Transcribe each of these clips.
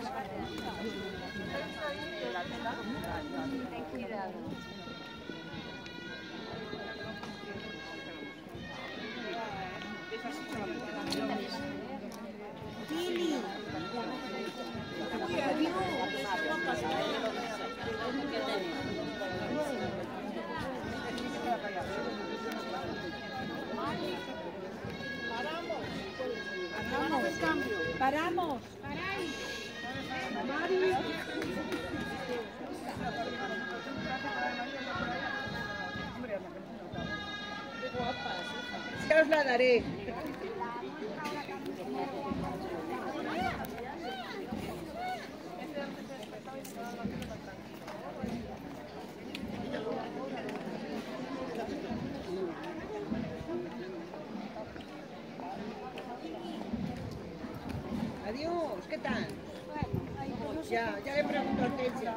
Ten cuidado. Lili. Paramos. Ya os la daré. Adiós, ¿qué tal? Ya le pregunto a Techa.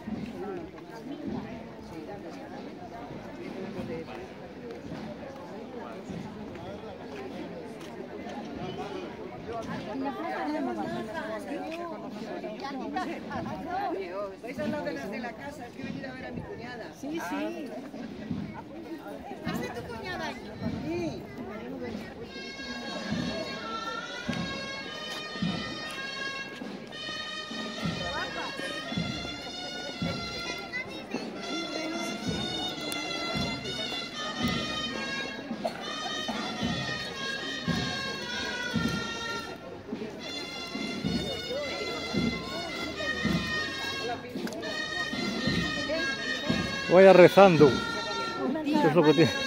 ¿Vais a hablar de las de la casa? Es que he venido a ver a mi cuñada. Sí, sí. ¿Has de tu cuñada allí? Sí. Vaya rezando. Eso es lo que tiene.